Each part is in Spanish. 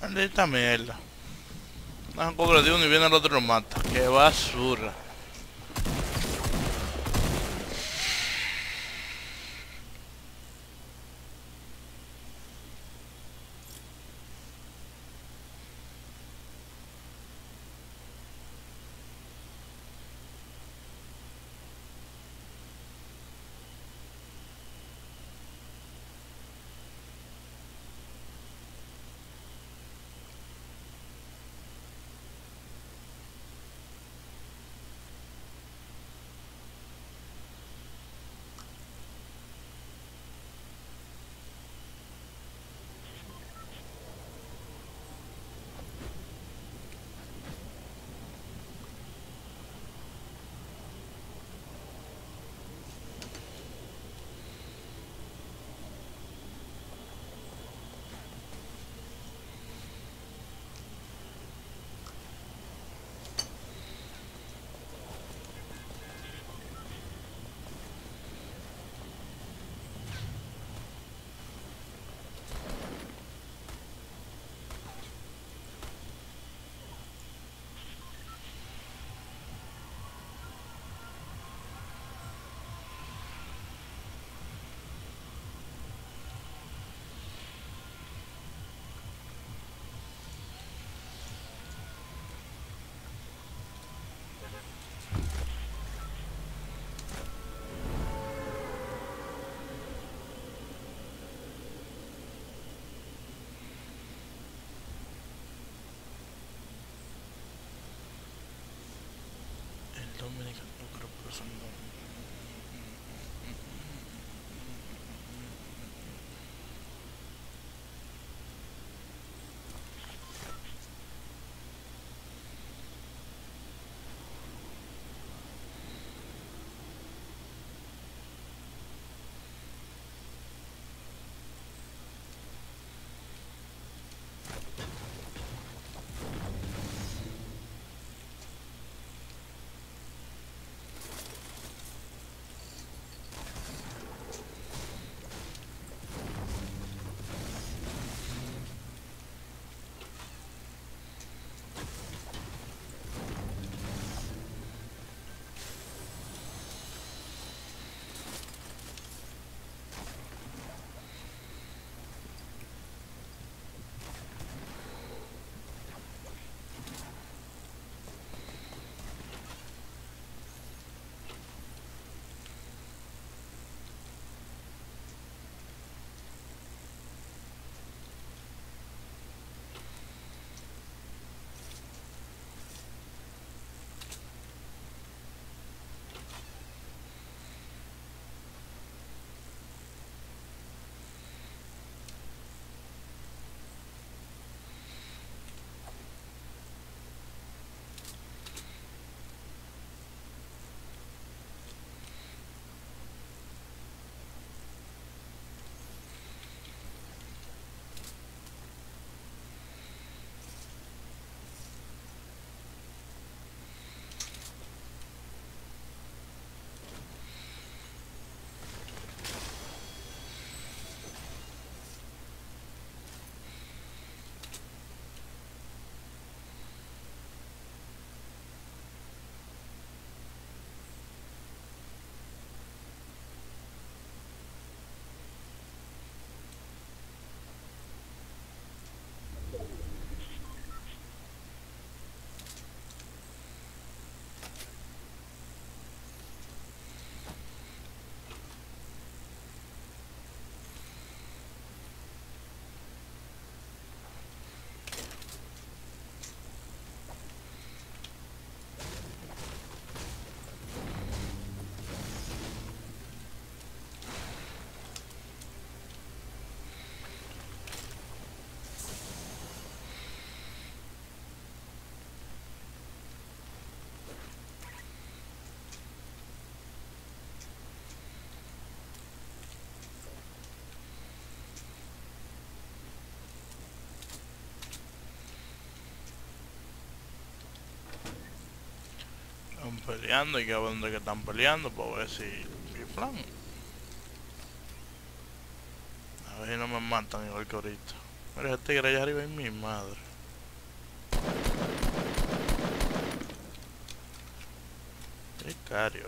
Maldita mierda. Un poco de uno y viene el otro y lo mata. Qué basura. El Dominican, no creo que son están peleando y que ver dónde que están peleando para ver si riflan. A ver si no me matan igual que ahorita. Mira, este tigre allá arriba es mi madre. Qué cario.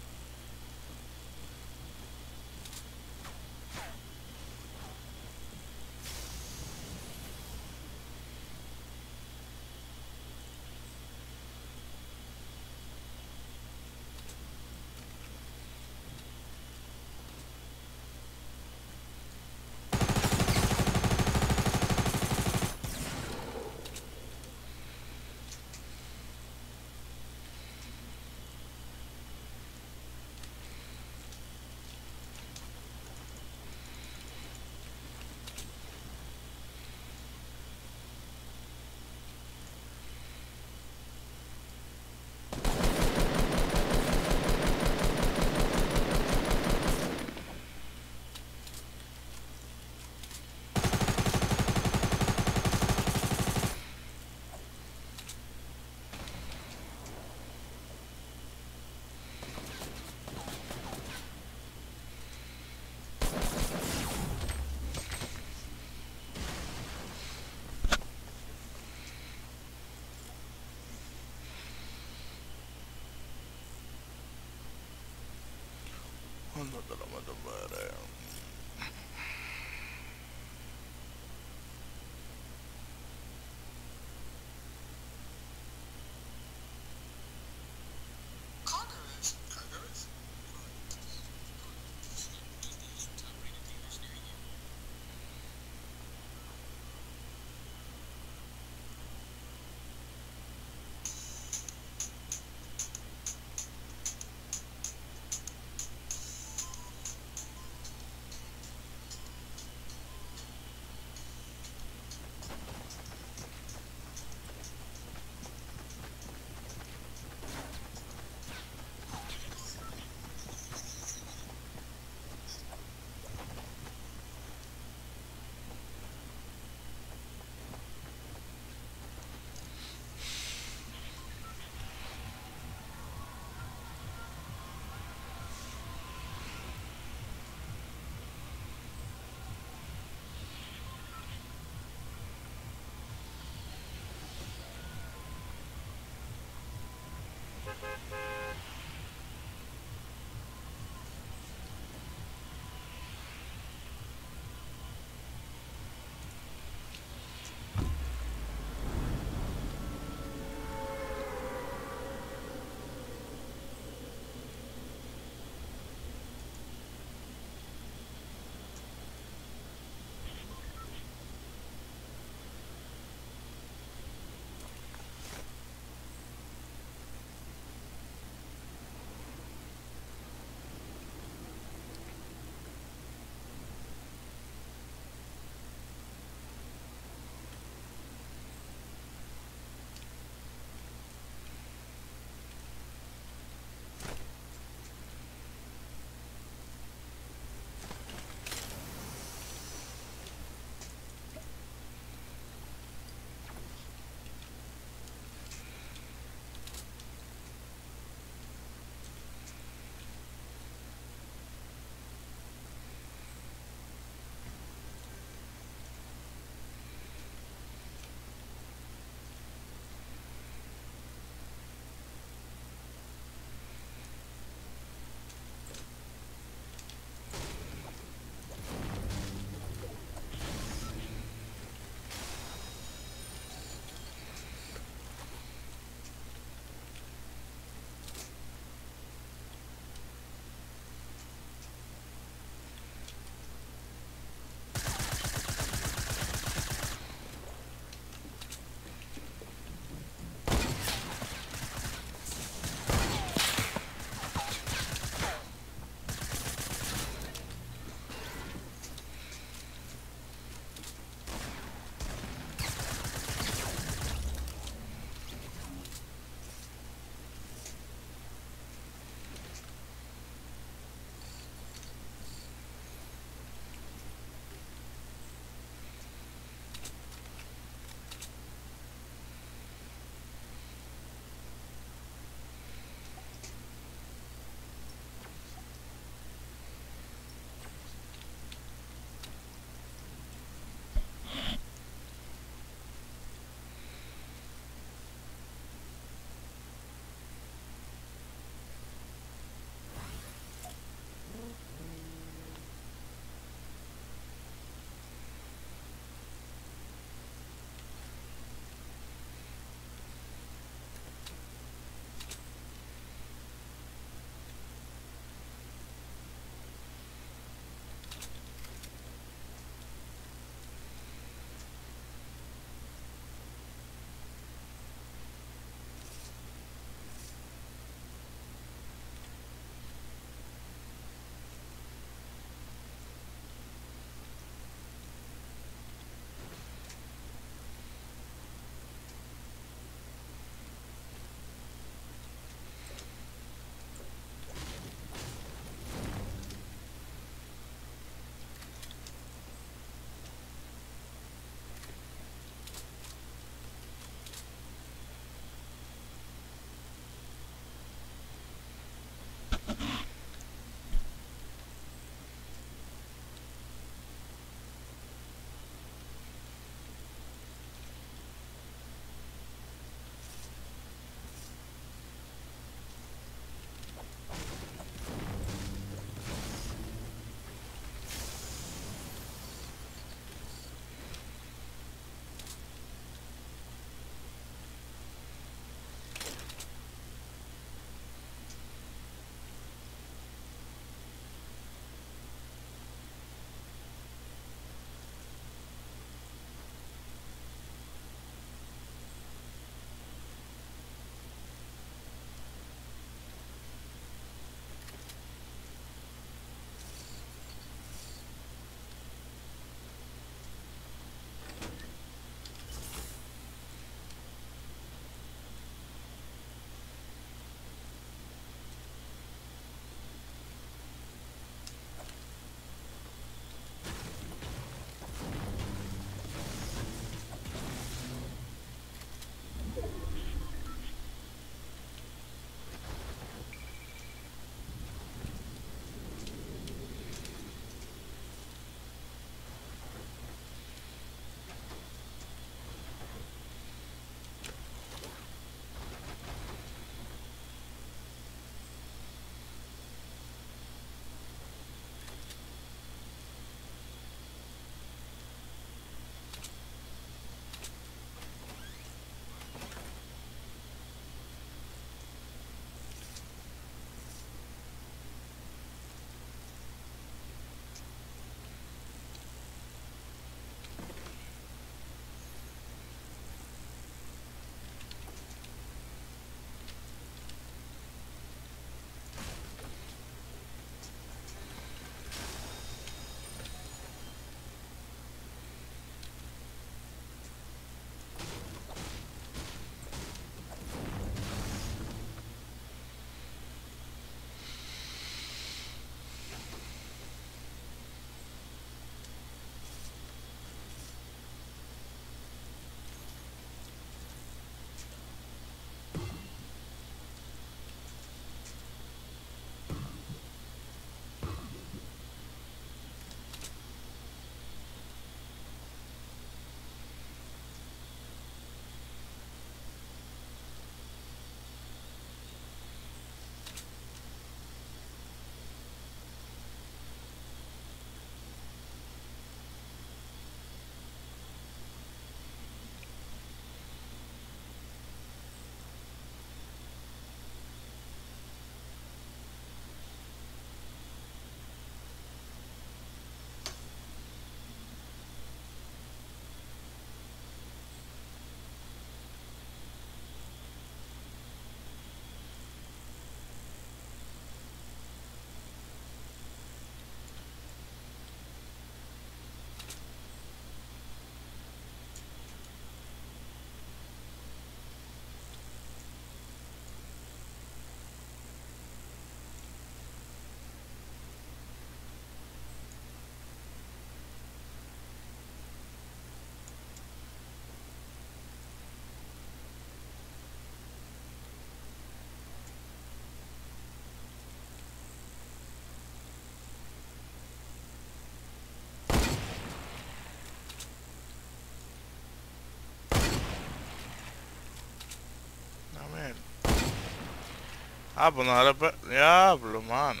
Ah, pues no dale diablo, mano.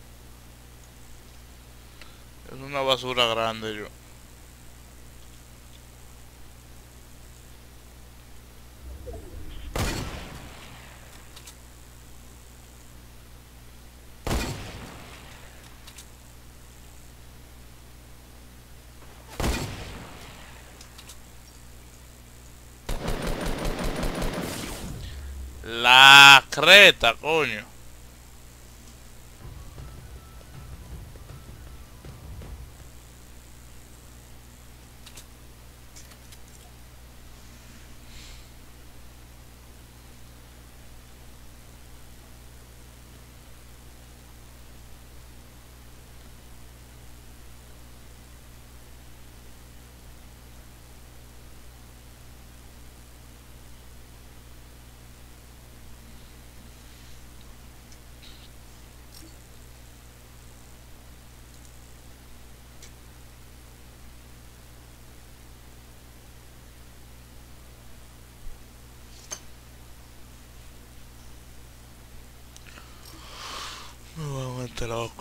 Es una basura grande yo. La creta, coño. Me voy a meter loco.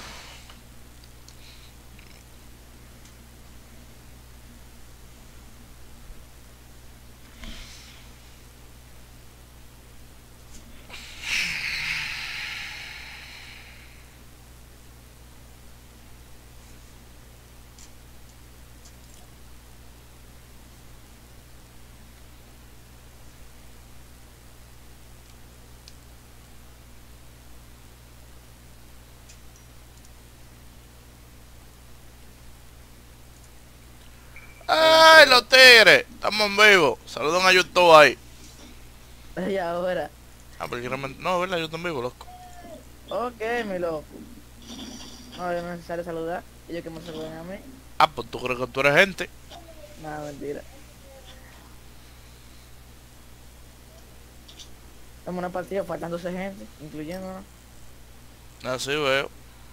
¡Ay, los tigres! Estamos en vivo. Saludan a YouTube ahí. Y ahora. Ah, porque no, ¿verdad? Yo estoy en vivo, loco. Ok, mi loco. No, es necesario saludar. Ellos que me saluden a mí. Ah, pues tú crees que tú eres gente. Nada, mentira. Estamos en una partida, faltan 12 gente, incluyéndonos. Así veo.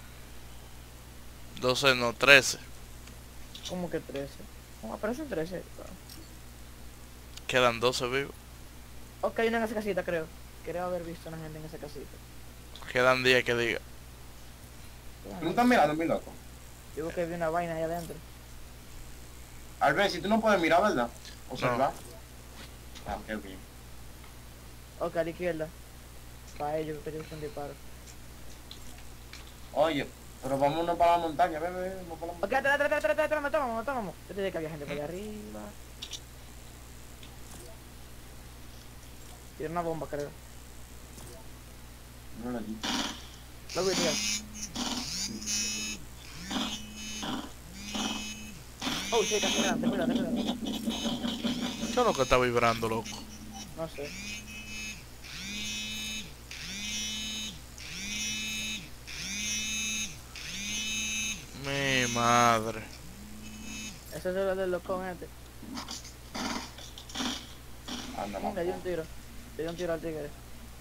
12, no, 13. Como que 13. Como aparecen 13. Quedan 12 vivos. Ok, hay una en esa casita, creo. Creo haber visto a una gente en esa casita. Quedan 10 que diga. Tú no estás mirando, mi loco. Digo que vi una vaina ahí adentro. Albert, si tú no puedes mirar, ¿verdad? Observar. No. Ah, ok. Ok, a la izquierda. Para ellos que yo un disparo. Oye, pero vámonos para la montaña, ve, vamos para la Ok, montaña. atrás, tomamos. Yo te dije que había gente por allá arriba. Tiene una bomba, creo. No lo digo. Lo vi, tío. Oh, sí, casi nada, ten cuidado. ¿Qué es lo que está vibrando, loco? No sé. Mi madre. Ese es el del locón este. Anda, Le di un vamos. tiro. Le di un tiro al tigre.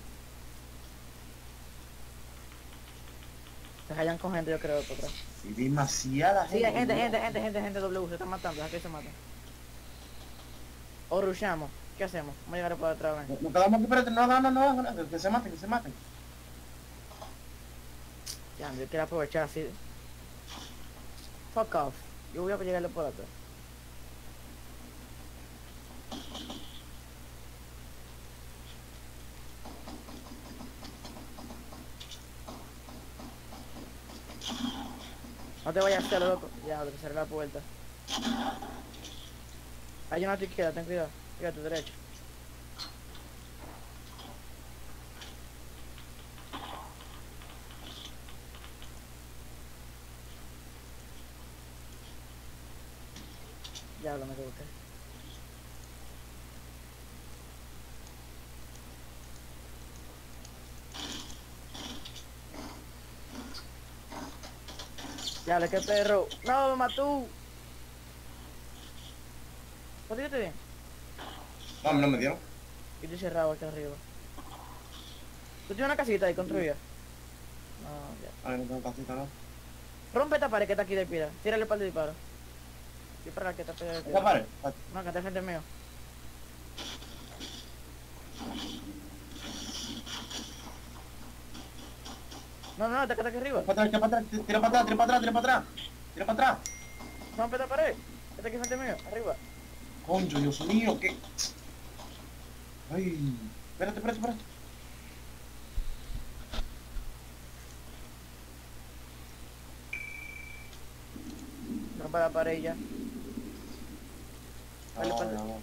Se hallan con gente, yo creo, por atrás. Y demasiada Sí, hay gente. gente W, se están matando, deja que se maten. O rushamos, ¿qué hacemos? Vamos a llegar por atrás, ven. Nos quedamos aquí, espérate, no, que se maten, que se maten. Ya, yo quiero aprovechar así. Fuck off. Yo voy a llegarle por atrás. No te vayas a hacer, loco. Ya, te cerré la puerta. Hay una a tu izquierda, ten cuidado. Fíjate a tu derecha. Ya, lo me equivoqué. Ya, le que perro. No, me mató. ¿Podrías bien? No, a mí no me dieron. Y estoy cerrado aquí arriba. ¿Tú tienes una casita ahí construida? No, ya. A ver, no tengo casita, ¿no? Rompe esta pared que está aquí de piedra. Tírale para el disparo. Dispara que está pegada de ¿Esta piedra. pared? No, que está frente mío. No, no, está aquí arriba. Para atrás, para atrás, tira para atrás, tira para atrás, tira para atrás. Tira para atrás. Rompe esta pared. Está aquí frente mío, arriba. Concho, Dios mío, qué. Ay. Espérate, espérate, espérate. Rompe la pared ya. Ah, Dale, ya espérate. va.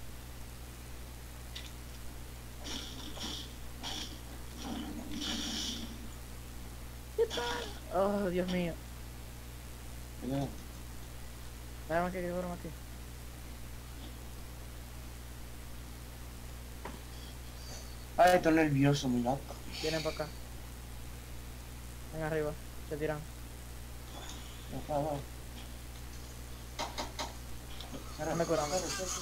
Oh, Dios mío. Ya. Dame aquí, que corro aquí. Ay, estoy nervioso, mi loco. Vienen para acá. Ven arriba. Se tiran. Ya, va, va. Dame curando.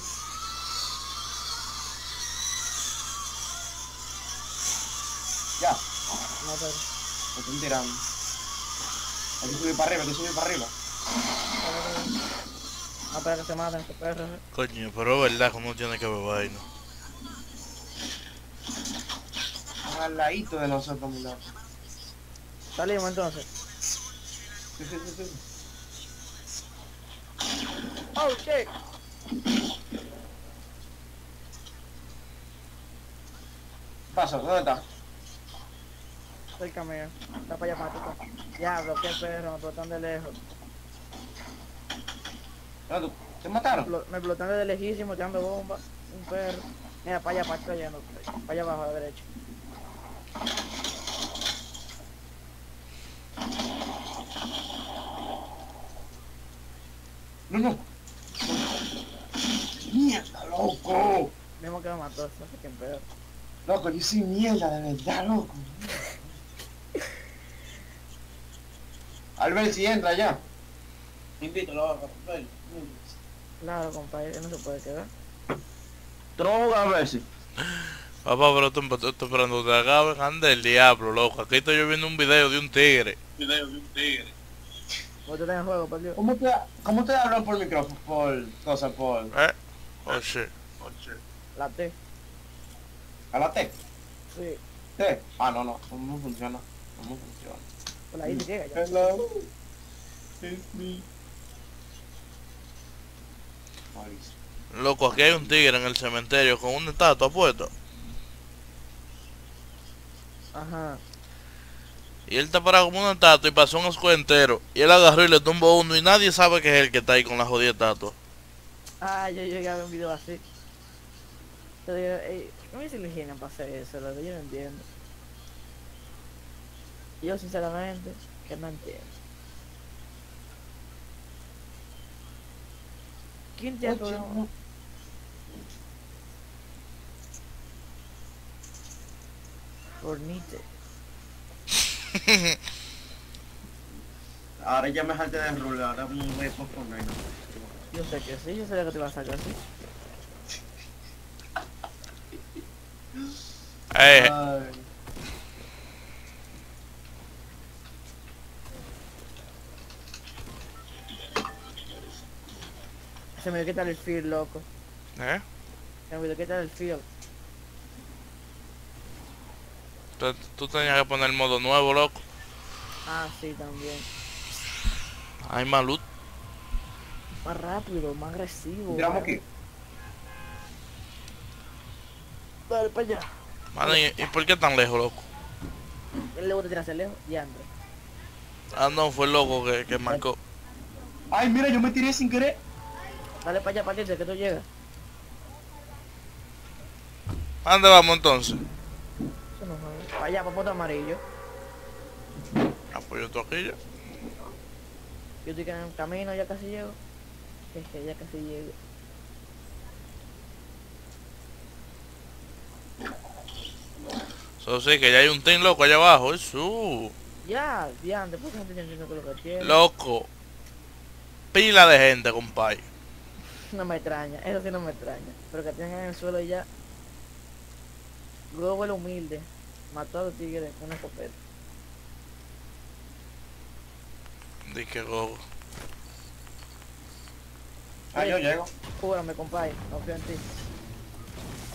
Ya, No, pero. me están tirando. Hay que subir para arriba, hay que subir para arriba. No, espera que se maten estos perros. Coño, pero es verdad que uno tiene que ver vaina. Están al ladito de nosotros, mi loco. Salimos entonces. Sí, sí, sí, sí. Oh, shit. ¿Qué pasa? ¿Dónde está? Cerca mío. Está para allá, para tú. Diablo, qué perro, me explotan de lejos. ¿Dónde tú? ¿Te mataron? Me explotan de lejísimo, tirando bombas. Un perro. Mira, para allá, para allá, yendo. Para allá abajo a la derecha. No, no. Mierda, loco. Mismo que me mató, no sé quién perro. Loco, yo soy mierda, de verdad, loco. Albert, si entra ya. Invítalo a papel. Claro, compadre, él no se puede quedar. ¿Tú no vas a jugar a ver si? Papá, pero estoy esperando que te acaben. Anda el diablo, loco. Aquí estoy yo viendo un video de un tigre. Vos te tenés juego, perdió. ¿Cómo te hablan por micrófono? Por cosa, por... Oh shit. La T. ¿A la T? Sí. ¿T? Ah, no, no, no funciona. No funciona. Por la I llega ya. Hello. It's me. Malísimo. Loco, aquí hay un tigre en el cementerio con una estatua puesta. Ajá. Y él está parado como una estatua y pasó un escudo entero. Y él agarró y le tumbó uno y nadie sabe que es el que está ahí con la jodida estatua. Ah, yo llegué a ver un video así. Yo digo, ey, ¿cómo se imaginan para hacer eso? Lo que yo no entiendo. Yo sinceramente, que no entiendo. ¿Quién tiene Oye, problema? no. Fornite. Ahora ya me jalté de rule, ahora me voy por Fortnite. Yo sé que sí, yo sé que te vas a sacar así. Ay, Ay. Se me olvidó quitar el feel, loco. ¿eh? Se me olvidó quitar el feel. Tú tenías que poner modo nuevo, loco. Ah, sí, también. Hay más loot. Más rápido, más agresivo. Tiramos más- aquí. Dale, para allá. Mano, ¿y por qué tan lejos, loco? Él le gusta tirarse lejos y anda. Ah, no, fue el loco que marcó. Ay, mira, yo me tiré sin querer. Dale para allá, Patricia, que tú llegas. ¿A dónde vamos entonces? Eso no joder. Para allá, para punto amarillo. Ah, pues yo estoy aquí ya. Yo estoy en el camino, ya casi llego. Ya casi llego. Eso sí, que ya hay un team loco allá abajo. Eso. Ya, diante, ¿por qué no estoy entendiendo qué es lo que tiene? Loco. Pila de gente, compadre. No me extraña, eso sí no me extraña. Pero que tengan en el suelo ya. Luego el humilde. Mató a los tigres con una escopeta. Di que gogo. Ah, yo llego. Júrame, compadre, confío en ti.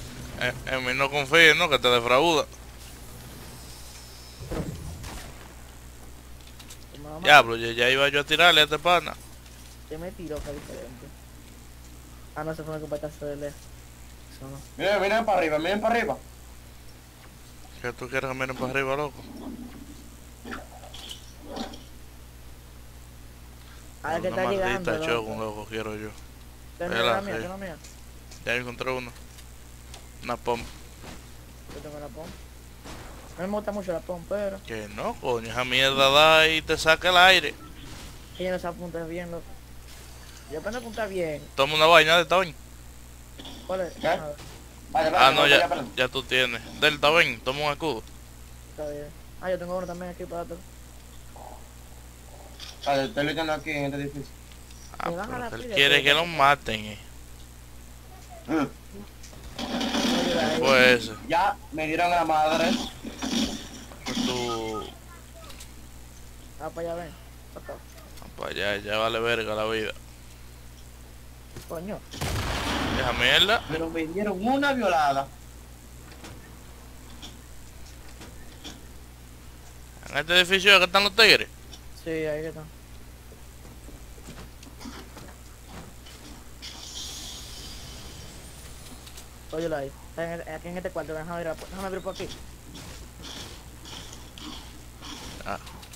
En mí no confíes, ¿no? Que te defrauda. Diablo, ya iba yo a tirarle a este pana. Te me tiró, que diferente. Ah, no, se fue un competazo de lejos. Eso no. Miren para arriba, miren para arriba. ¿Qué tú quieres que miren para arriba, loco? Ah, que Una está llegando, maldita loco. choco, loco, quiero yo. Tengo Vela, la mía, sí. tengo la mía. Ya encontré uno. Una pom. Yo tengo la POM. No me gusta mucho la POM, pero Que no, coño, esa mierda da y te saca el aire. ella no se apunta bien, loco. Yo aprendo a apuntar bien. Toma una vaina de ven. ¿Cuál es? ¿Qué? Ah, Vaya, Ah, vaya, no, vaya, ya, vaya. ya tú tienes. Delta, ven, toma un escudo. está bien. Ah, yo tengo uno también aquí para otro. Vale, estoy luchando aquí en este edificio. Ah, Me baja la pero él pila, quiere pero- que lo maten, Mm. Voy a ayudar ahí. Fue ese. Ya me dieron la madre. Pues tú. Ah, para allá, ven. Acá. Pues ya vale verga la vida. Coño. Esa mierda. Pero me dieron una violada. En este edificio que están los tigres. Sí, ahí que está. Óyelo ahí. Está aquí en este cuarto. Déjame abrir por aquí. Ah.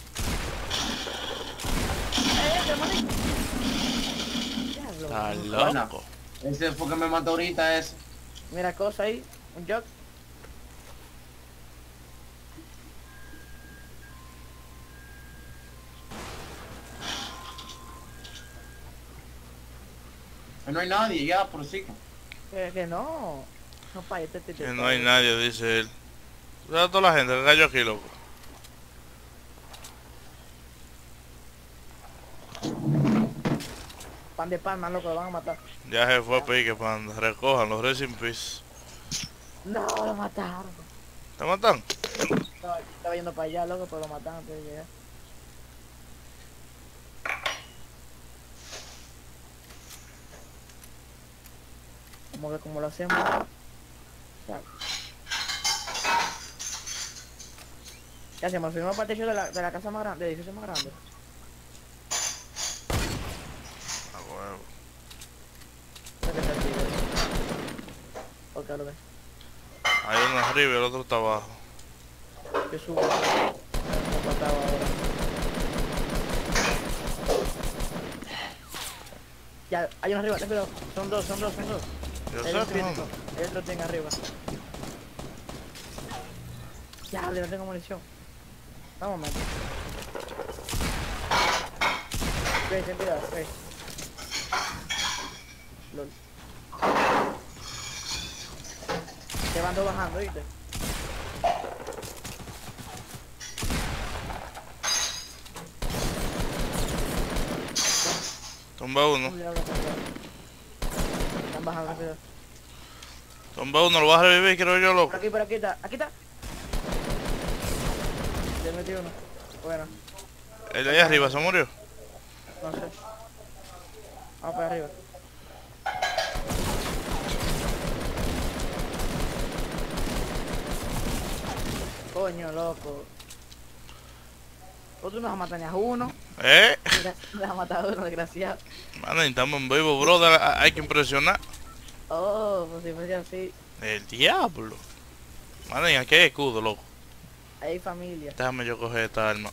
Hermanito. Diablo. Está Buena. loco. Ese fue que me mató ahorita ese. Mira, cosa ahí. Un jog. No hay nadie ya, por sí. Que no. No, pa, este Que no hay nadie, dice él. Cuidado a toda la gente que cayó aquí, loco. Pan de pan, man, loco, lo van a matar. Ya se fue a pique, panda. Recojan los Racing Peace. No, lo mataron. ¿Te matan? Estaba yendo para allá, loco, pero lo mataron antes de llegar. Como que como lo hacemos. Ya. ¿Qué hacemos? ¿Subimos para el techo de la casa más grande, del edificio más grande? A huevo. ¿Qué te sentido? ¿Por qué lo ves? Hay uno arriba y el otro está abajo. Yo subo. Me mataba ahora. Ya, hay uno arriba, pero son dos. Yo Hay sé otro que crítico, no. hay otro tiene arriba. Ya, no tengo munición. Vamos, mate. Ve, ten cuidado, ve. Lol. Te van bajando, ¿viste? Tumba uno. Están bajando, cuidado. Tumba uno, lo vas a revivir, creo yo, loco. Por aquí está, aquí está. Le metí uno. Bueno, El de allá arriba se murió. no sé. Vamos para arriba. Coño, loco. Tú no vas a matar ni a uno. Me vas a matar a uno, desgraciado. Mano, estamos en vivo, brother. Hay que impresionar. Oh, pues si fuese así, El diablo. Mano, y aquí hay escudo, loco. hay familia. Déjame yo coger esta arma.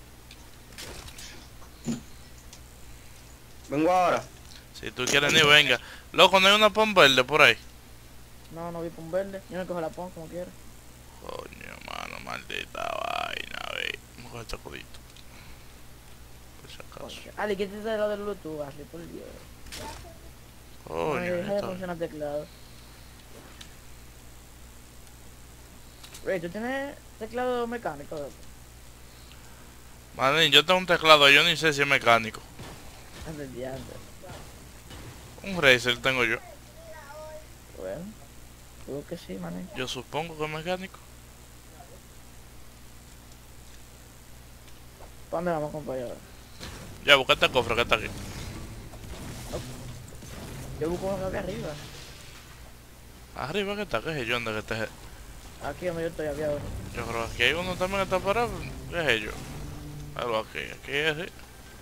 Vengo ahora. Si tú quieres ni venga. Loco, no hay una pom verde por ahí. No, no vi por un verde. Yo me cojo la pon como quiera. Coño, mano, maldita vaina, ve. Vamos a coger este escudito. Por si acaso. Coño. Ali, quítate lo del Bluetooth, Ali, por Dios. Coño, Ay, deja de esto- funcionar el teclado. Ray, ¿tú tienes teclado mecánico? Manín, yo tengo un teclado, yo ni sé si es mecánico. Antes de antes. Un Razer tengo yo. Bueno, creo que sí, mané. Yo supongo que es mecánico. ¿Para dónde vamos, compañero? Ya, busca este cofre que está aquí. Yo busco uno que había arriba. Arriba que está, que es yo, donde que está. Aquí donde yo estoy, había uno. Yo creo que aquí hay uno también que está parado. ¿Qué es ello? Algo aquí, aquí es así.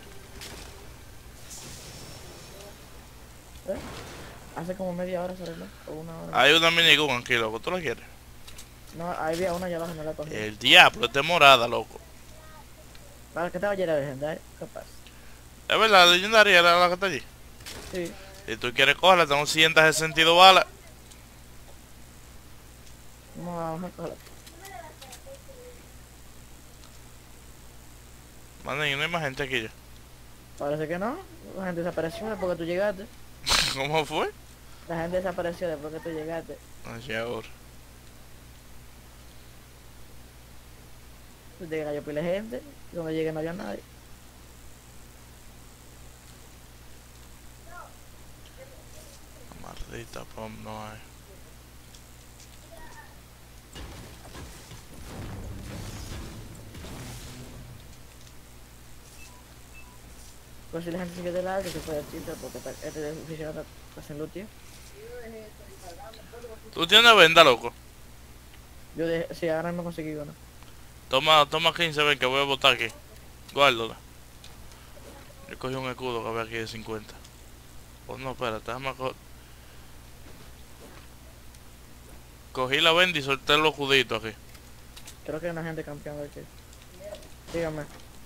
sé. Hace como media hora se arregló, o una hora. Hay una minigun aquí, loco. ¿Tú la quieres? No, ahí había una, ya abajo no la cogí. El diablo, es de morada, loco. ¿Para qué estaba llena de gente? ¿Qué pasa? Es verdad, la legendaria era la que está allí. Sí. Si tú quieres cogerla, tengo 162 balas. Vamos a cogerla. Mano, y no hay más gente aquí ya. Parece que no. La gente desapareció después que tú llegaste. ¿Cómo fue? La gente desapareció después que tú llegaste. Así ahora. Tú llegas, yo pile gente. Y cuando llegué no había nadie. Maldita pom, no hay. Pues si la gente sigue de lado, que se puede decir, porque este edificio está haciendo tío. ¿Tú tienes venda, loco? Yo dejé, sí, ahora no conseguí uno. Toma 15, ven que voy a botar aquí. Guárdala. Yo cogí un escudo que había aquí de 50. Pues no, espérate, déjame cogí la venda y solté los escuditos aquí. Creo que hay una gente campeando aquí. Dígame.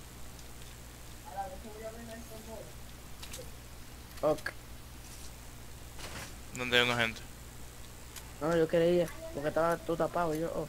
Ok. ¿Dónde hay una gente? No, yo quería, porque estaba tú tapado y yo, oh.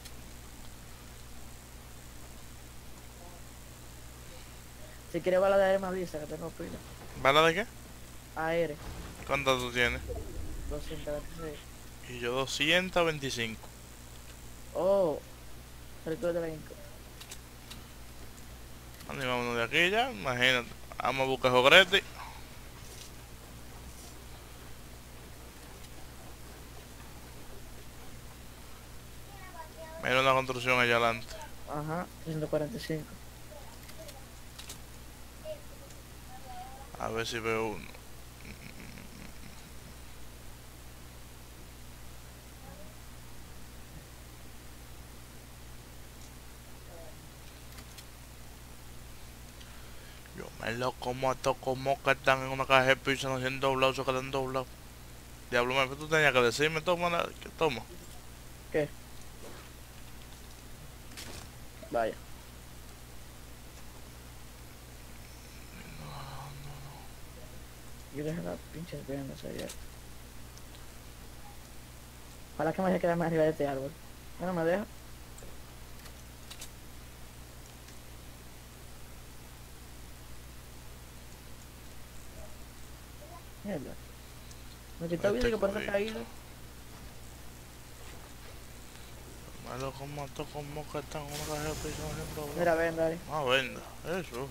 Si quieres bala de aire me avisa, que tengo pila. ¿Bala de qué? Aire, ¿Cuántas tú tienes? 226. Y yo 225. Oh, el club de la Inca. Anda, y vámonos de aquí ya, imagínate. Vamos a buscar jogrete. Mira una construcción allá adelante. Ajá, 345. A ver si veo uno. Yo me lo como a estos como que están en una caja de pizza, no haciendo doblados, se quedan doblados. Diablo, me tú tenías que decirme, toma, que toma. ¿Qué? Vaya. Yo dejé las pinches vendas allá. Ojalá que me deje quedarme arriba de este árbol. No me deja. Mierda. Me quitó Este vida que por eso codito. caído. Me lo como a estos como que están en una caja de pizza, no haciendo doblados. Mira, venda ahí. Ah, venda, eso.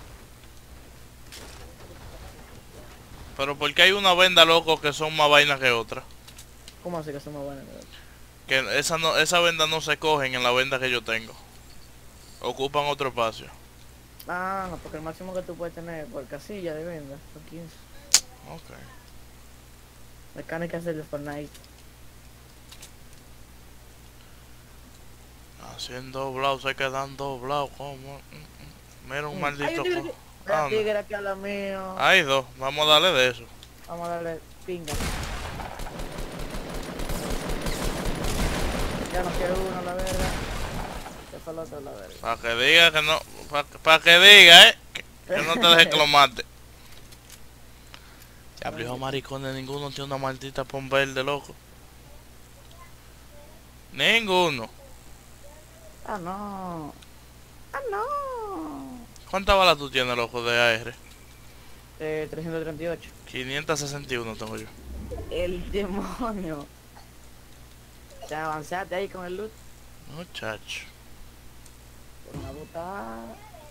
Pero ¿por qué hay una venda, loco, que son más vainas que otras? ¿Cómo así que somos buenos? Que esa venda no se cogen en la venda que yo tengo. Ocupan otro espacio. Ah, no, porque el máximo que tú puedes tener por casilla de venda son 15. Ok. Mecánicas del Fortnite. Haciendo doblado, se quedan doblados como. Mira un maldito Hay un tigre Ah, aquí, tigre aquí a la mío. hay dos, vamos a darle de eso. Vamos a darle pinga. Ya no quiero uno, la verga. Se fue el otro, la verga. Para que diga que no. Para que diga, que no te deje que lo mate. Ya abrió maricones, ninguno tiene una maldita pon verde, loco. Ninguno. Ah, no. Ah, no. ¿Cuántas balas tú tienes, loco, de AR? 338. 561 tengo yo. El demonio. Te avanzaste ahí con el loot. Muchacho. Por una botada.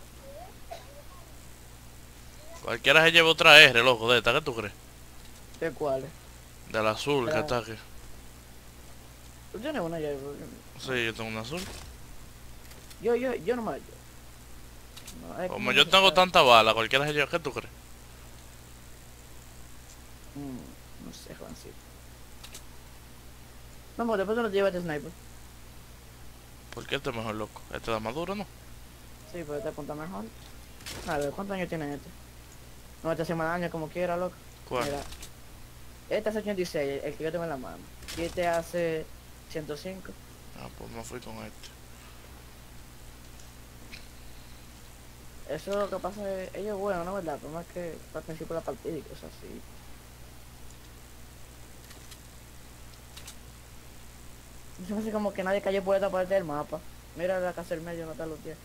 Cualquiera se lleva otra R, loco, de esta, ¿qué tú crees? ¿De cuáles? Del azul que Claro. está aquí. ¿Tú tienes una ya? Sí, yo tengo un azul. Yo no me la llevo. No, es Como que yo no tengo sé. tanta bala, cualquiera se lleva, ¿qué tú crees? No sé, Juancito. Vamos, después no te llevas este sniper. ¿Por qué este es mejor, loco? Este da más duro, ¿no? Sí, pero te apunta mejor. A ver, ¿cuántos años tiene este? No, este hace más daño como quiera, loco. ¿Cuál? Mira, Este hace 86, el que yo tengo en la mano. Y este hace 105. Ah, pues me fui con este. Eso lo que pasa es, ellos bueno, ¿no? ¿Verdad? Pero más que al principio de la partida y cosas así. Yo me hace como que nadie cayó por esta parte del mapa. Mira la casa del medio, no están los 10.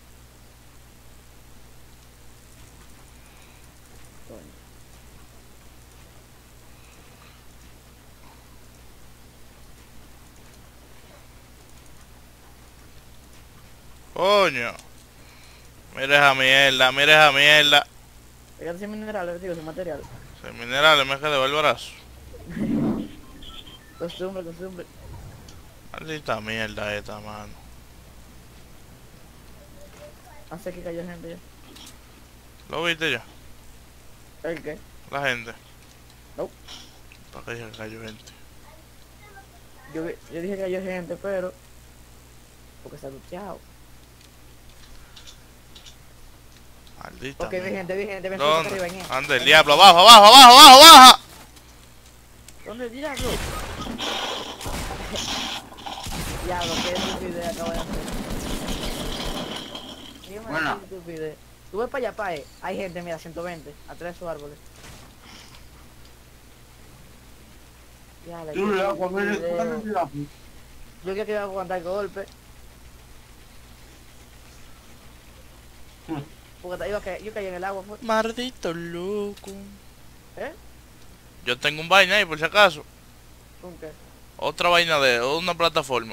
Coño. Coño. Mira esa mierda, mira esa mierda. Fíjate sin minerales, digo, sin material. Sin minerales me quedé el brazo. Costumbre, costumbre. Maldita mierda esta, mano. Hace que cayó gente ya. ¿Lo viste ya? ¿El qué? La gente. No. ¿Para qué dije que cayó gente? Yo dije que cayó gente, pero... Porque está luteado. Maldita Ok, mierda. vi gente, ven ¿Dónde? arriba, en Anda el diablo, abajo, abajo, abajo, abajo, baja. ¿Dónde el diablo? Diablo, qué estupidez acabo de hacer. Qué Bueno. maldita estupidez. Tú ves para allá, pae. Hay gente, mira, 120, atrás de sus árboles. Diablo, Tú le qué vas a poner estupidez. Yo creo que iba a aguantar el golpe. Porque yo caí en el agua, fue. Maldito loco. ¿Eh? Yo tengo un vaina ahí por si acaso. ¿Con qué? Otra vaina de una plataforma.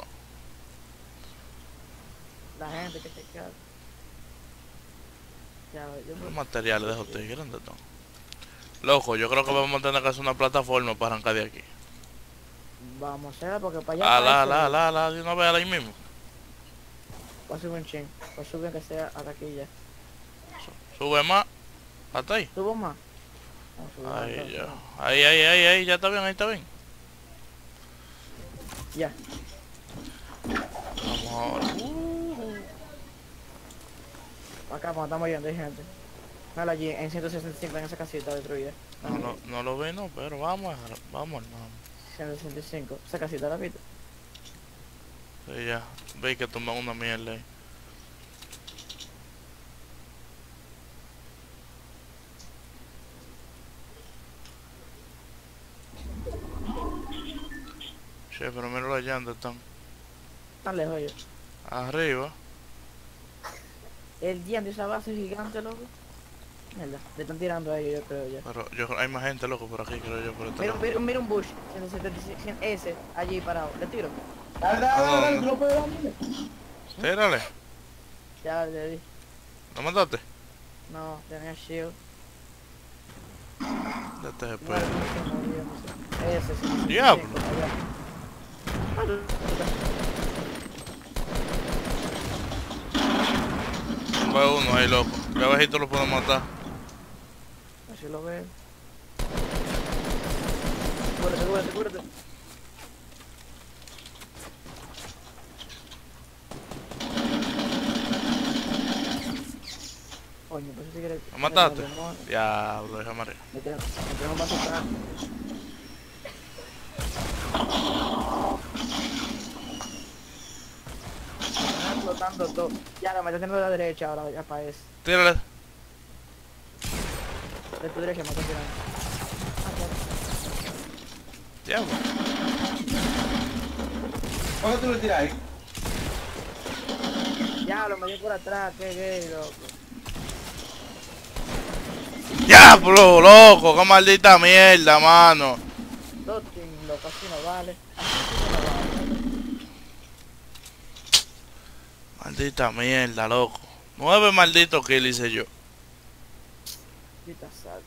La gente que se queda. Ya, yo Los materiales de hotel grandes no. Loco, yo creo que vamos a tener que hacer una plataforma para arrancar de aquí. vamos a hacerla porque para allá. La, de una vez ahí mismo. Va a subir un ching. Va a subir que sea hasta aquí ya. Sube más. Hasta ahí. ¿Subo más? Vamos a subir Ahí más, ya. no. Ahí, ya está bien, ahí está bien. Ya. Vamos ahora. Acá cuando estamos yendo hay gente. Mira allí en 165 en esa casita destruida. No lo ve, no, pero vamos, vamos, hermano. 165. Esa casita la viste. Sí, ya. Veis que toman una mierda ahí. Che, pero mira las llantas están Tan lejos ellos. arriba. El día de esa base gigante, loco. Mierda. Le están tirando a ellos, yo creo ya. Pero hay más gente, loco, por aquí, creo yo, por este Mira, lado. mira un bush. 175. Ese. Allí parado. Le tiro. Dale, tú lo puedes dar. Tírale. Ya le di. ¿Lo mataste? No, tenía shield. Ya te No, espero. se murió, no sé. Ese, 165, Diablo. allá. Tengo uno ahí, loco. Que abajito lo puedo matar. Así lo veo. Cúbrete, cúbrete. Coño, pues si quieres. ¿Lo mataste? Diablo, déjame arriba. Me tengo un vaso atrás. Están explotando todo. Ya, la metí de la derecha ahora, ya para eso. Tírale. De tu derecha me estoy tirando. Diablo. ¿Por qué tú lo tiras ahí? Ya, lo metí por atrás, qué gay, loco. Diablo, loco. Qué maldita mierda, mano. Dotting, loco, así no vale. Así no vale. Maldita mierda, loco. 9 malditos kills hice yo. Quita sal.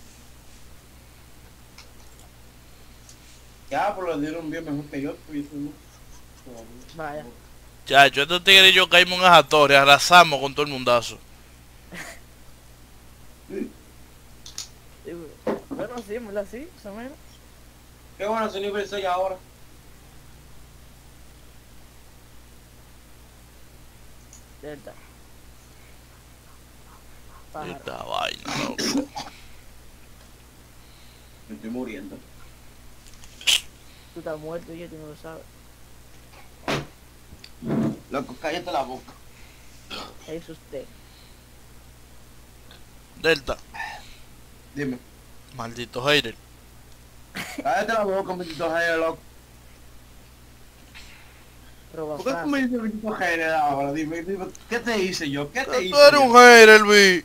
Ya, pues lo dieron bien mejor que yo, pues eso no. Vaya. Chacho, estos tigres y yo caímos en esa torre, arrasamos con todo el mundazo. Bueno, sí, muy así, más o menos. Qué bueno ese nivel 6 ahora. Delta. Pájaro. Esta vaina, loco. Me estoy muriendo. Tú estás muerto y tú no lo sabes. Loco, cállate la boca. Es usted. Delta, Dime. maldito hater. Cállate la boca, maldito Jairo, loco. Roba ¿Por qué tú frase. me dices maldito Jairo ahora? Dime, ¿qué te hice yo? ¿Qué te Tú hice eres un yo? hater, vi.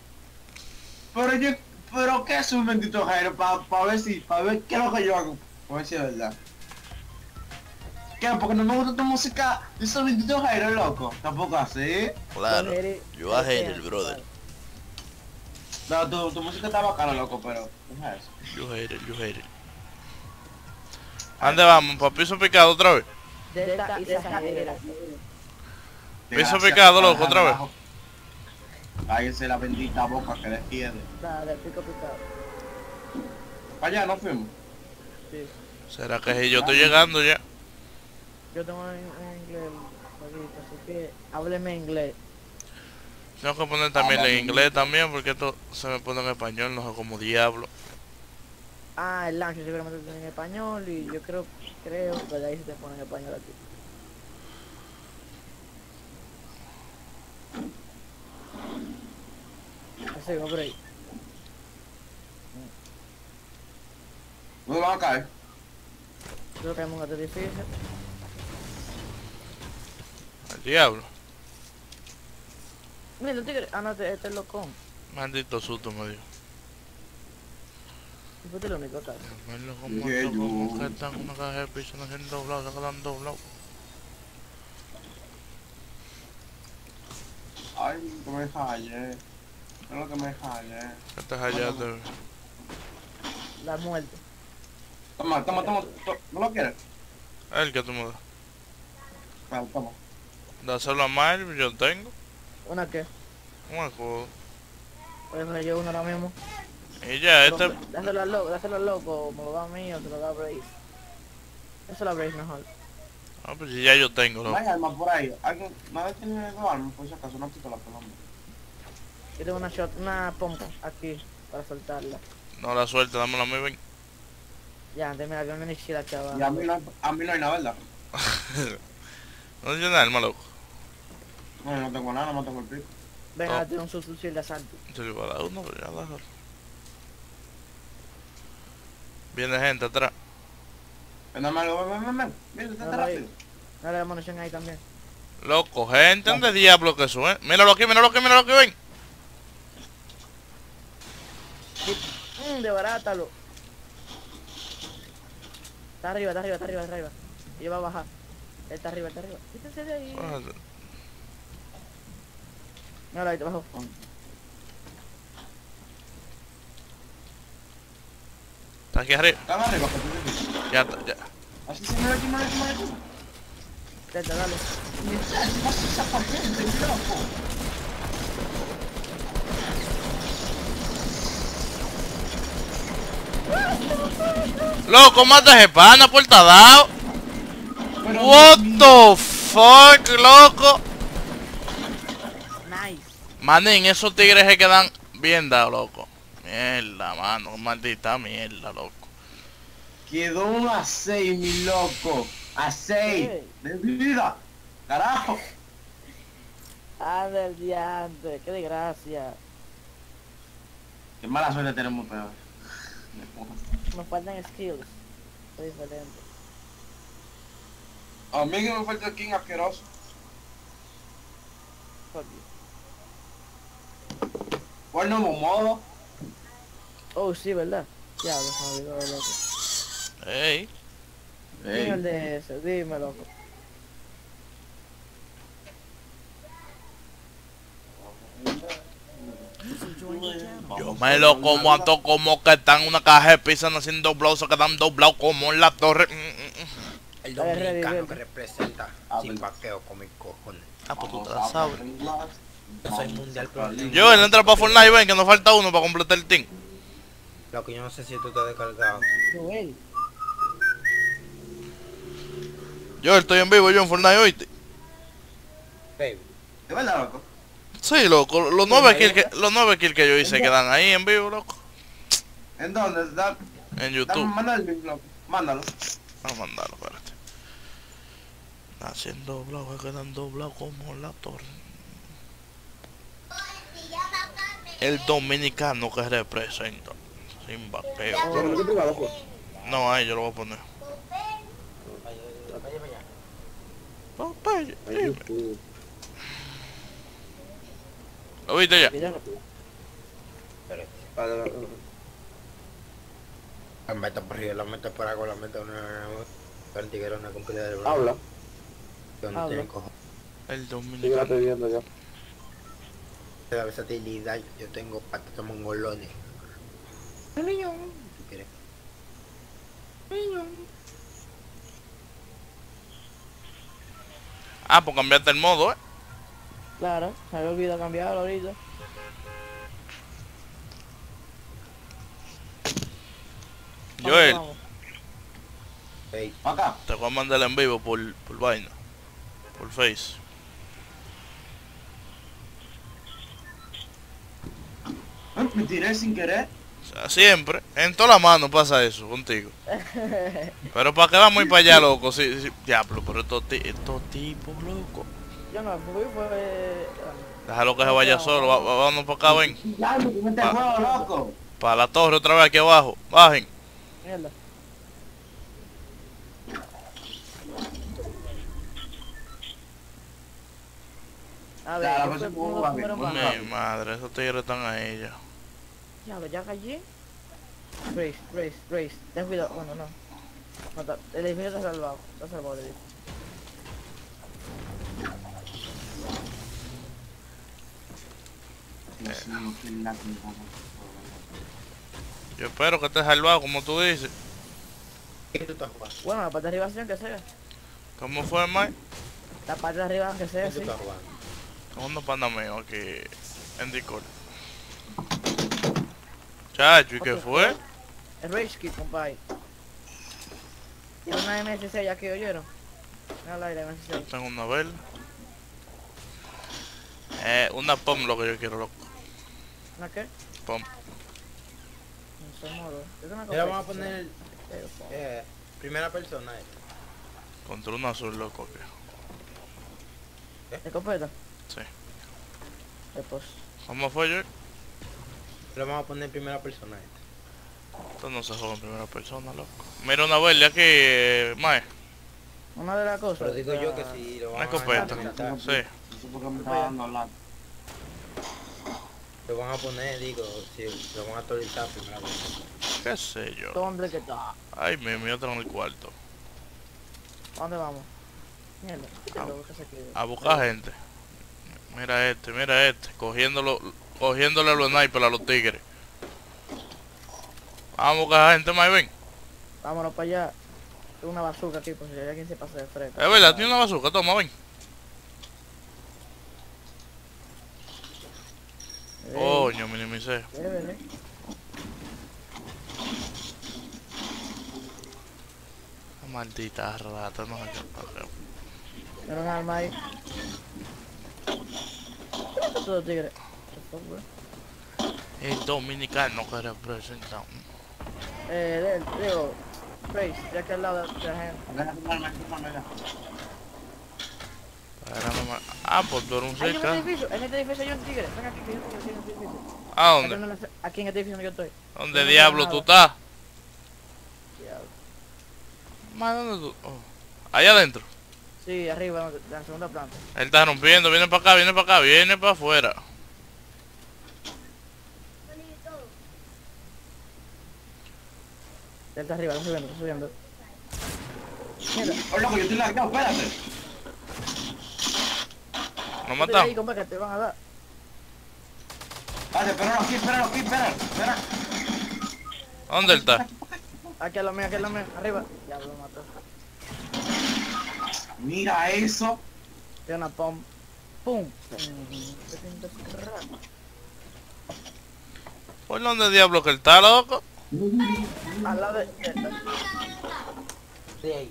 Pero ¿qué es un bendito Jairo? Para ver qué es lo que yo hago. Para ver si es verdad. ¿Qué? Porque no me gusta tu música. Yo soy un bendito Jairo, loco. Tampoco así. Claro, Los haters you a hater, desean, brother. No, tu música está bacana, loco, pero deja eso. You hater, you hater. ¿A dónde vamos? ¿Para piso picado otra vez? Delta y Sahara. Piso picado, loco, otra vez. Cállese la bendita boca que defiende. Dale, pico picado. Para allá no fuimos. Sí. ¿Será que si yo estoy llegando ya? Yo tengo en inglés, Paquito, así que hábleme inglés. Tengo que poner también en inglés también porque esto se me pone en español, no sé cómo diablo. Ah, el lancho seguramente tiene en español y yo creo que de ahí se te pone en español aquí. Así, va por ahí. ¿Dónde van a caer? Creo que hay un gato difícil. Al diablo. Mira, el tigre. Ah, no, este es locón. Maldito susto me dio. Y fue el único acá. Verlo como Dije esto, como yo. que están una caja de piso, no se han doblado, se quedan doblados. Ay, que me fallé. Es lo que me fallé. Que estás allá, La muerte. Toma. ¿No lo quieres? el que tú me das. Claro, toma. Dáselo a Mile, yo tengo. ¿Una qué? Un escudo. Pues yo uno ahora mismo. Y ya, este. Dáselo al loco, me lo da a mí o se lo da a Brace. Eso la Brace mejor. Ah, pues si ya yo tengo, No loco. hay armas por ahí. ¿Alguien? ¿Nadie tiene dos armas? Por si acaso, una pistola por hombre. Yo tengo una pompa aquí para soltarla. No la suerte, dámela a mí, ven. Ya, antes mira que no me ni la chaval. Y a mí no hay nada, ¿verdad? No tiene nada, hermano, loco. No, yo no tengo nada, no tengo el pico. Venga, Oh. tengo un subfusil de asalto. Se le va a dar uno, pero ya déjalo. Viene gente atrás. Ven, ven. Mira, está Míralo ahí. rápido. No le da munición ahí también. Loco, gente, ¿dónde diablo que eso, eh? Míralo aquí, ven. Debarátalo. Está arriba. Y va a bajar. Él está arriba. Quítense de ahí. Míralo ahí, te bajó. Está aquí arriba. Están arriba, que tú dices. Ya está, ya. Así se mueve aquí. Delta, dale. Muchacho, vas a sacar gente, loco. Loco, mata ese pana, puerta dado. Pero, What the fuck, loco. Nice. Manín, esos tigres se quedan bien dados, loco. Mierda, mano, maldita mierda, loco. Quedó un a 6, mi loco. A 6. Ey. De vida. Carajo. Anda el diante, qué desgracia. Qué mala suerte tenemos, peor. Nos faltan skills. Es diferente. A mí que me falta el King asqueroso. Fuck you. ¿Cuál nuevo modo? Oh, sí, ¿verdad? Ya, se me olvidó, loco. Ey, Dime el de ese, dime, loco. yo me lo como a todo como que están en una caja de pizza haciendo doblados, se quedan doblados como en la torre. El Dale, ready, dominicano ready. que representa Ah, sin bueno. vaqueo con mis cojones. Ah, pues tú te la sabes. Yo soy mundial problema. Yo, él entra para Fortnite, ven que nos falta uno para completar el team. Lo que yo no sé si tú te has descargado. Joel. Yo estoy en vivo, yo en Fortnite, oíste. Baby. ¿De verdad, loco? Sí, loco, los 9 kills que yo hice quedan ahí en vivo, loco. ¿En dónde? En YouTube. Manda el link, loco. Mándalo. Vamos a mandarlo, espérate. Nacen doblados, que quedan doblados como la torre. El dominicano que representa. Sin vaqueo. No, ahí yo lo voy a poner. Popeye, dime. ¿Lo viste ya? Que ya no. La meta por arriba, la meta por agua, la meta una tiguera, una completa de broma. Habla. Que no Habla. tienen cojo. El Sí, la dominicano. estoy viendo ya. La versatilidad, yo tengo patatas mongolones. Niño. ¿Tú quieres? Ah, pues cambiaste el modo, Claro, se había olvidado cambiarlo ahorita. Joel, Vamos. Hey, Acá. te voy a mandar en vivo por vaina. Por Face. Me tiré sin querer. O sea, siempre, en toda la mano pasa eso contigo. Pero para que vamos a ir para allá, loco. Sí, sí, diablo, pero estos tipos, loco. Yo no fui, fue... Déjalo que se vaya solo. Vámonos para acá, ven. Ya, me comete el juego, loco. Para la torre otra vez aquí abajo. Bajen. Mierda. A ver, Ya, la ¿qué próxima fue? va ¿Cómo bien, fueron vamos. bajando? Mi madre, esos tigres están ahí ya. Diablo, ya callé. Grace, ten cuidado. Bueno, no. No, el edificio está salvado el edificio. Dios mío, qué lástima. Yo espero que estés salvado, como tú dices. ¿qué tú estás jugando? Bueno, la parte de arriba sí, aunque sea. ¿Cómo fue, Mike? La parte de arriba, aunque ¿Qué sea, tú sí. estás jugando? Con unos panameos aquí en Discord. Chacho, ¿y qué fue? El Rage Kit, compadre. Tiene una MS6 aquí, ¿oyeron? Mira al aire, MS6. Tengo una verde. Una pom lo que yo quiero, loco. ¿Una qué? Pom. No sé, modo. Es una Mira, cosa. vamos a poner primera persona. Contra un azul, loco. Que. ¿Escopeta? Sí. Pues. ¿Cómo fue, yo? Le vamos a poner primera persona. Esto no se juega en primera persona, loco. Mira una verde aquí, Mae. Una de las cosas. Pero digo yo que si lo Una vamos a escopeta. implementar, Sí. No sé por qué me está dando la. lo van a poner, digo, si lo van a actualizar primera persona. ¿Qué sé yo? ¿Dónde que está? Ay, mi otra en el cuarto. ¿A dónde vamos? Mierda. ¿Qué Ah. loco que se quede? A buscar gente. Mira este. Cogiéndole los snipers a los tigres. Vamos a buscar gente, Mae, ven. Vámonos para allá. Tengo una bazooka aquí, por si hay alguien se pasa de fresco. Es verdad, tiene una bazooka, toma, ven. Coño, minimicé. Maldita rata, no sé qué pasa. Era un arma ahí. ¿Qué es todo tigre? ¿Qué fue, bro? El dominicano que representa. Digo, Grace, ya que al lado de la gente. Ah, pues tú eres un Hay un cerca. edificio, en este edificio hay un tigre. Ven aquí, que yo estoy en este edificio. ¿A Aquí, dónde? aquí en este edificio donde yo estoy. ¿Dónde no me diablo nada. tú estás? Diablo. Ma, ¿dónde tú? Oh. Allá adentro. Sí, arriba, en la segunda planta. Él está rompiendo, viene para acá, viene para afuera. Él está arriba, está subiendo. Mira, Oh, loco, yo estoy lagueado, espérate. ¿Lo ahí, matamos? compa, que te van a dar. Vale, espéralo aquí, espera. ¿Dónde él está? Aquí a la mía, arriba. Ya lo mató. Mira eso. Tiene una pom. ¡Pum! ¿Por dónde diablo que él está, loco? Al lado de izquierda. Sí, ahí.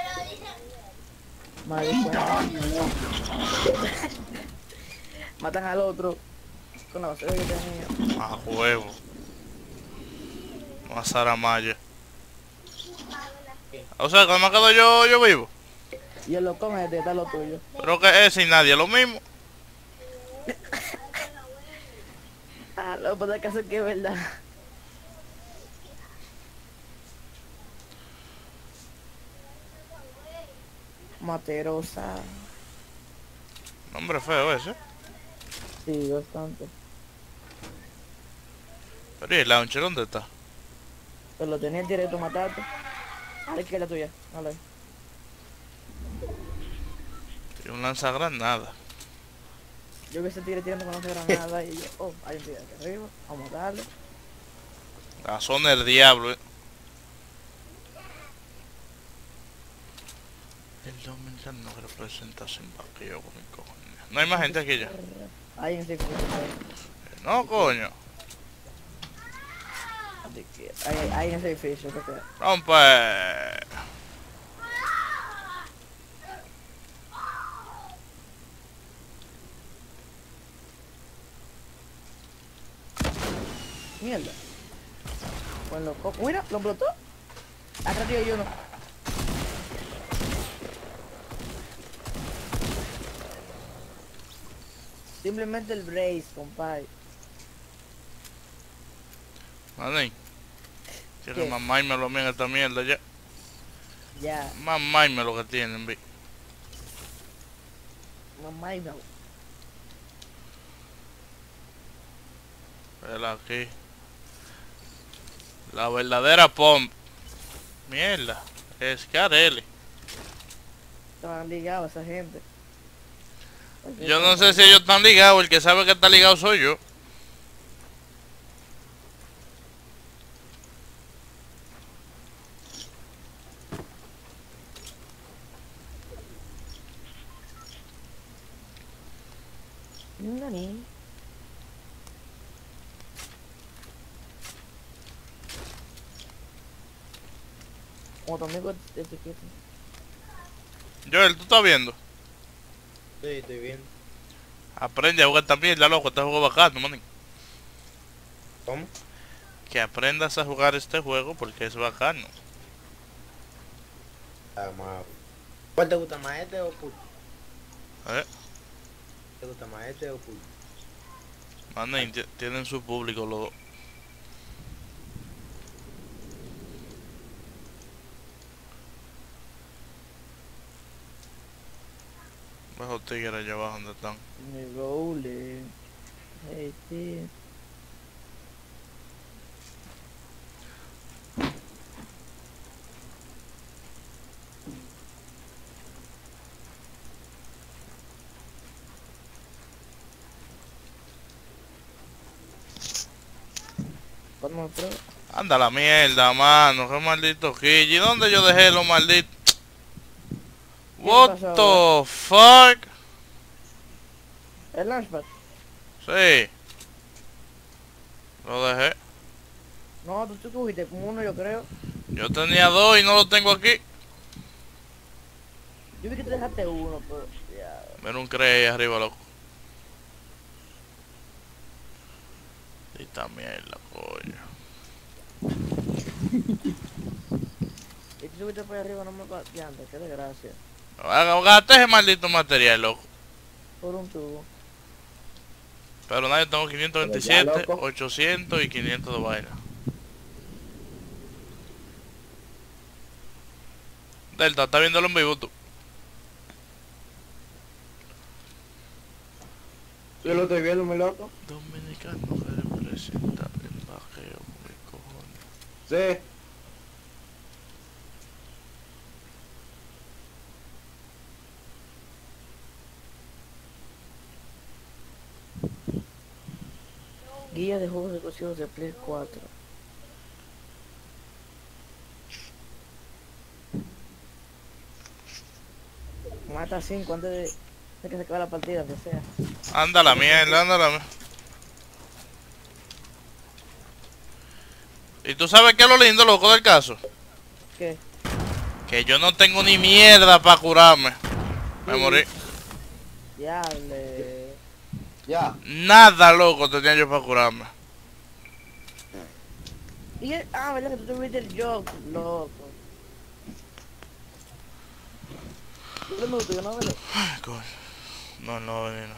Maldición. Matan al otro con la basura que tenía. A huevo. No a Saramaya. O sea, cuando me quedo yo vivo. Y el loco este está lo tuyo. Creo que es sin nadie, lo mismo. Ah, lo que pasa es que es verdad. Materosa. Nombre feo ese. Sí, bastante. Pero ¿y el launcher dónde está? Pero lo tenía directo matarte. Ah, es que es la tuya. Vale. Tiene un lanzagranada. Yo que ese tigre tirando con esa granada y yo, oh, hay un tigre aquí arriba. Vamos a darle. La zona del diablo, El dominicano no representa sin vaqueo con mi cojones. No hay más gente aquí ya. Ahí en ese edificio. No, coño. Ahí en ese edificio, que sea. Rompe. Mierda. Pues loco. Mira, lo explotó. Atrás tío yo no. Simplemente el brace, compadre. Manín. Tiene ¿Qué? mamá y me lo miren esta mierda ya. Ya, Mamá y me lo que tienen, vi. mamá y no. Vela aquí. La verdadera pomp. Mierda. Es Carelli. Estaban ligados esa gente. Yo no sé si ellos están ligados. El que sabe que está ligado soy yo. Nani. Como tu amigo de chiquito. Joel, ¿tú estás viendo? Sí, estoy bien. Aprende a jugar esta mierda, loco. Este juego bacano, manín. ¿Cómo? Que aprendas a jugar este juego porque es bacano. Ah, ¿cuál te gusta más, este o Pool? ¿Eh? ¿Te gusta más este o Pool? Manín, tienen su público los dos. Bajo tigres allá abajo donde están. Me role. Hey, tío. ¿Cuándo me pruebo? Anda la mierda, mano. Qué maldito Kiji. ¿Dónde yo dejé los malditos? What pasó the fuck? ¿El launchpad? Sí. Lo dejé. No, tú cogiste como uno, yo creo. Yo tenía dos y no lo tengo aquí. Yo vi que te dejaste uno, pero ya. Mira un crey ahí arriba, loco. Y esta mierda, coño. Y tú subiste para arriba, no me pateando, qué desgracia. Gasté ese maldito material, loco. Por un tubo. Pero nada, yo tengo Pero ya, 527, loco. 800 y 500 de vaina. Delta, ¿estás viéndolo en vivo tú? Yo lo estoy viendo, mi loco. Dominicano que representa el vaqueo, mi cojones. Sí. Guía de juegos exclusivos de Play 4. Mata 5 antes de que se acabe la partida, que sea. Anda la mierda, anda la mierda. ¿Y tú sabes qué es lo lindo, loco, del caso? ¿Qué? Que yo no tengo ni mierda para curarme. Me Sí. morí. Diable. Ya. Nada, loco, tenía yo para curarme. Y verdad que tú tuviste el joke, loco. ¿Dónde me gusta? Yo no veo. Ay, coño. No, no va a venir, no.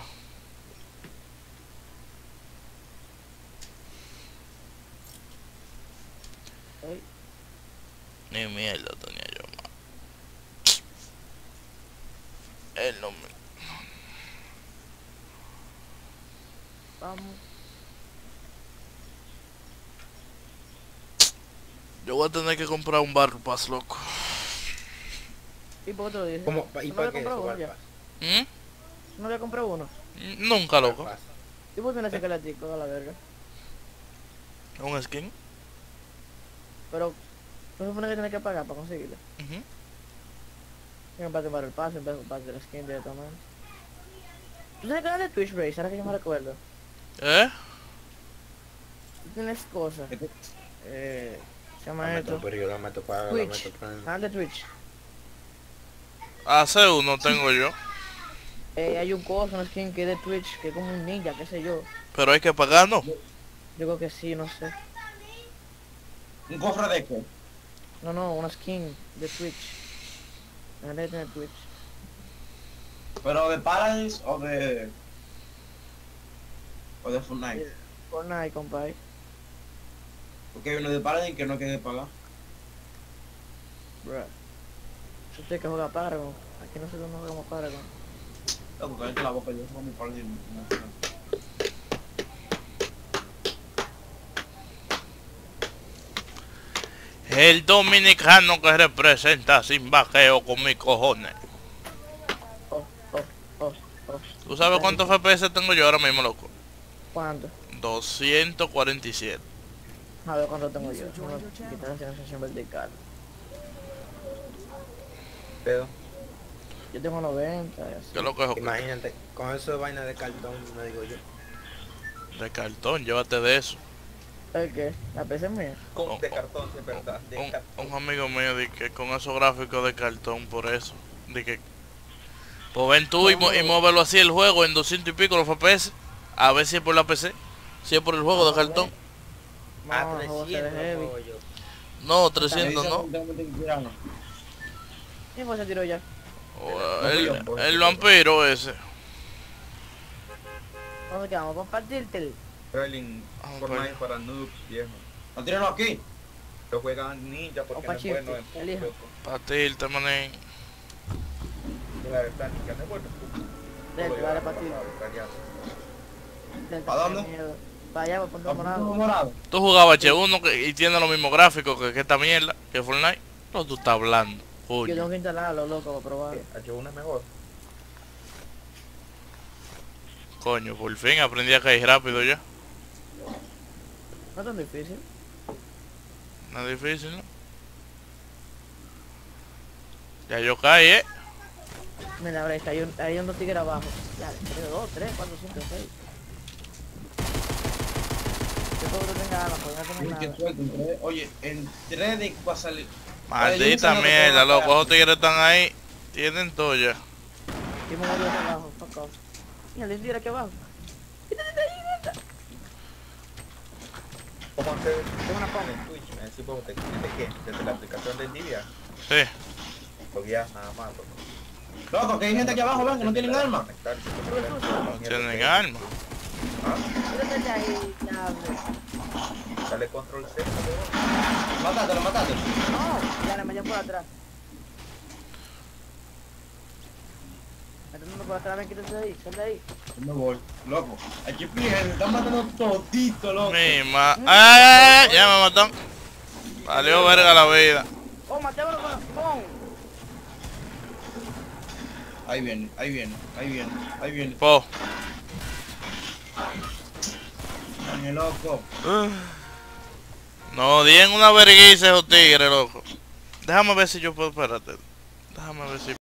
Ey, Ni mierda tenía yo, ma. Él no me... vamos. Yo voy a tener que comprar un Battle Pass, loco. ¿Y por qué te lo dije? ¿Cómo? ¿Y ¿No para había qué comprado eso, uno ya? Barpas? ¿Mm? ¿No había comprado uno? Nunca, loco. Barpas. ¿Y por qué no ese latico a la verga? ¿Un skin? Pero, no se supone que tienes que pagar para conseguirlo. Ujú. Y me parece el paso, en vez de la skin directamente. ¿Tú sabes que era de Twitch Race? Ahora que yo me recuerdo. ¿Eh? Tú tienes cosas. Se llama La esto. meto, pero yo la meto para... La Twitch. meto para... Canal de Twitch. Hace uno tengo yo. Hay un coso, una skin que es de Twitch, que es como un ninja, qué sé yo. Pero hay que pagar, ¿no? Yo creo que sí, no sé. ¿Un cofre de qué? No, una skin de Twitch. La gente que tiene Twitch. ¿Pero de Paradise o de... o de Fortnite? Fortnite, compadre. Porque hay uno de Paradise que no hay que pagar. Bruh. Si usted que juega Paragon, aquí nosotros no jugamos Paragon. Loco, cállate la boca, yo juego mi Paradise. El dominicano que representa sin vaqueo con mis cojones. Oh, oh, oh, oh. ¿Tú sabes cuántos FPS tengo yo ahora mismo, loco? ¿Cuánto? 247. A ver cuánto tengo yo. Quitar la sensación vertical. Pedo. Yo tengo 90 y así. ¿Qué es lo que es? Imagínate, con eso de vaina de cartón, me digo yo. De cartón, llévate de eso. ¿El qué? La PC es mía. De cartón, de verdad, de cartón. Un amigo mío dice que con esos gráficos de cartón, por eso. De que... Pues ven tú y muévelo así el juego en 200 y pico los FPS. A ver si es por la PC. Si es por el juego de cartón. A No, el juego se ve 300 heavy. juego yo. No, 300 no. ¿Quién fue ese tiro ya? O el vampiro ese. ¿Dónde quedamos? Compartirte. Trailing Fortnite para noobs, viejo. ¿No tíralo aquí? Lo juegan ninja porque Opa, no es bueno chiste, en elija. público. Para ti, te mané. De la verdad, que no es bueno en público. Dale, dale para ti. ¿A dónde? Para allá, para Punto ¿A Morado. morado? Tú jugabas H1 y tiene los mismos gráficos que esta mierda, que Fortnite. No, tú estás hablando. Yo tengo Coño. que instalarlo, loco, para probar. H1 es mejor. Coño, por fin aprendí a caer rápido ya. No es tan difícil. No es difícil, ¿no? Ya yo caí, Mira, ahora está, hay unos tigres abajo. Ya, 2, 3, 4, 5, 6. Yo todo que tenga armas, porque no tengo Uy, qué nada. suerte, oye, entré de va a salir. Maldita mierda, loco. Esos tigres están ahí. Tienen todo ya. Y me morí hacia abajo, fuck off. Mira, el tigre aquí abajo. ¿Cómo hacer una página en Twitch? Me decís vos, ¿desde qué? ¿Desde la aplicación de Nvidia? Sí. Logueas nada más, loco. Loco, que hay gente aquí abajo, ven, que no tienen arma. Conectarse, Tienen armas. Mírate ahí, diablo. Dale control C, Mátatelo, mátatelo. No, ya le metí por atrás. Metiéndome por atrás, ven, quítate de ahí, sal de ahí. Yo me voy, loco. Aquí fíjense, se están matando todito, loco. ¡Ay! Ya me mató. Valió verga la vida. Oh, maté a uno con la phone. Ahí viene, ahí viene, ahí viene, ahí viene. Po. Coño, loco. No, di en una vergüenza esos tigres, loco. Déjame ver si yo puedo, espérate. Déjame ver si